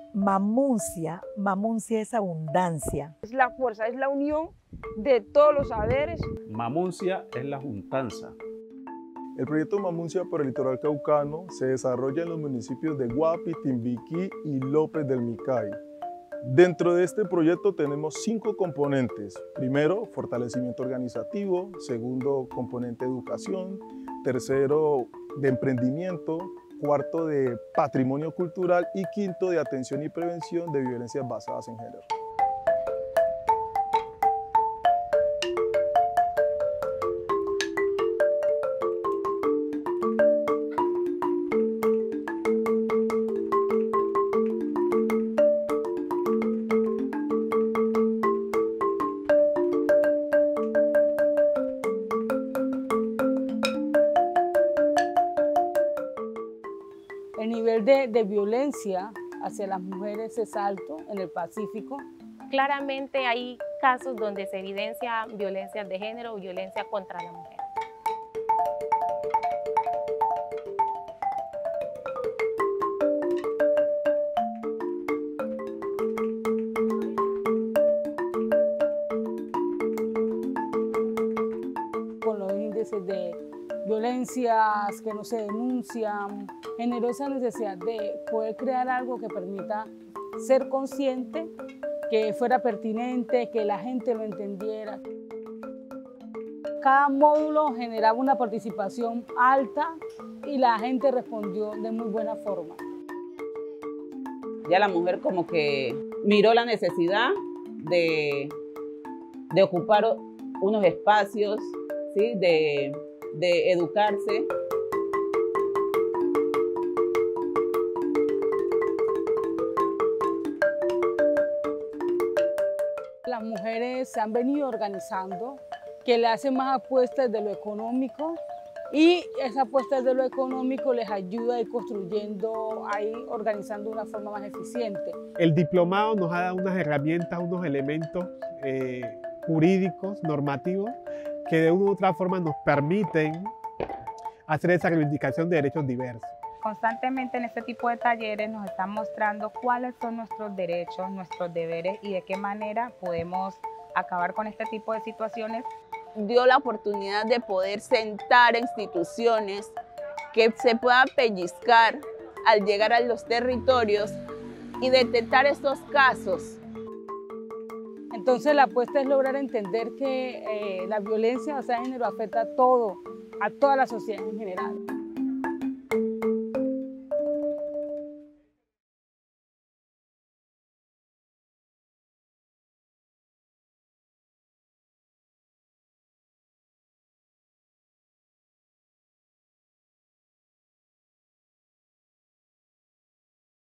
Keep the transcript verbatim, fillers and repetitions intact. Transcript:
Mamuncia, mamuncia es abundancia. Es la fuerza, es la unión de todos los saberes. Mamuncia es la juntanza. El proyecto Mamuncia por el Litoral Caucano se desarrolla en los municipios de Guapi, Timbiquí y López del Micay. Dentro de este proyecto tenemos cinco componentes. Primero, fortalecimiento organizativo. Segundo, componente educación. Tercero, de emprendimiento. Cuarto, de patrimonio cultural. Y quinto, de atención y prevención de violencias basadas en género. El nivel de, de violencia hacia las mujeres es alto en el Pacífico. Claramente hay casos donde se evidencia violencia de género o violencia contra la mujer. Con los índices de violencias que no se denuncian, generó esa necesidad de poder crear algo que permita ser consciente, que fuera pertinente, que la gente lo entendiera. Cada módulo generaba una participación alta y la gente respondió de muy buena forma. Ya la mujer como que miró la necesidad de, de ocupar unos espacios, ¿sí? de, de educarse. Las mujeres se han venido organizando, que le hacen más apuestas de lo económico y esa apuesta de lo económico les ayuda a ir construyendo, a ir organizando de una forma más eficiente. El diplomado nos ha dado unas herramientas, unos elementos eh, jurídicos, normativos, que de una u otra forma nos permiten hacer esa reivindicación de derechos diversos. Constantemente en este tipo de talleres nos están mostrando cuáles son nuestros derechos, nuestros deberes y de qué manera podemos acabar con este tipo de situaciones. Dio la oportunidad de poder sentar a instituciones que se puedan pellizcar al llegar a los territorios y detectar estos casos. Entonces la apuesta es lograr entender que eh, la violencia basada en género afecta a todo, a toda la sociedad en general.